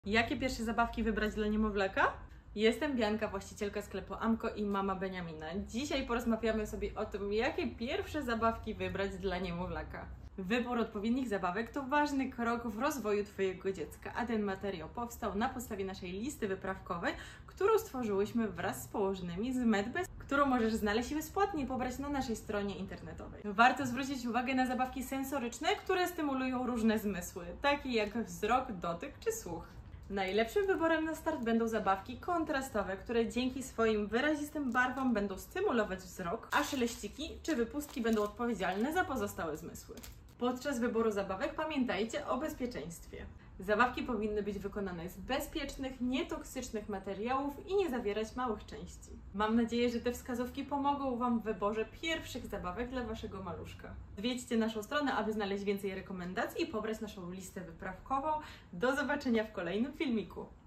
Jakie pierwsze zabawki wybrać dla niemowlaka? Jestem Bianka, właścicielka sklepu Amko i mama Beniamina. Dzisiaj porozmawiamy sobie o tym, jakie pierwsze zabawki wybrać dla niemowlaka. Wybór odpowiednich zabawek to ważny krok w rozwoju Twojego dziecka, a ten materiał powstał na podstawie naszej listy wyprawkowej, którą stworzyłyśmy wraz z położonymi z Medbez, którą możesz znaleźć bezpłatnie i pobrać na naszej stronie internetowej. Warto zwrócić uwagę na zabawki sensoryczne, które stymulują różne zmysły, takie jak wzrok, dotyk czy słuch. Najlepszym wyborem na start będą zabawki kontrastowe, które dzięki swoim wyrazistym barwom będą stymulować wzrok, a szeleściki czy wypustki będą odpowiedzialne za pozostałe zmysły. Podczas wyboru zabawek pamiętajcie o bezpieczeństwie. Zabawki powinny być wykonane z bezpiecznych, nietoksycznych materiałów i nie zawierać małych części. Mam nadzieję, że te wskazówki pomogą Wam w wyborze pierwszych zabawek dla Waszego maluszka. Odwiedźcie naszą stronę, aby znaleźć więcej rekomendacji i pobrać naszą listę wyprawkową. Do zobaczenia w kolejnym filmiku.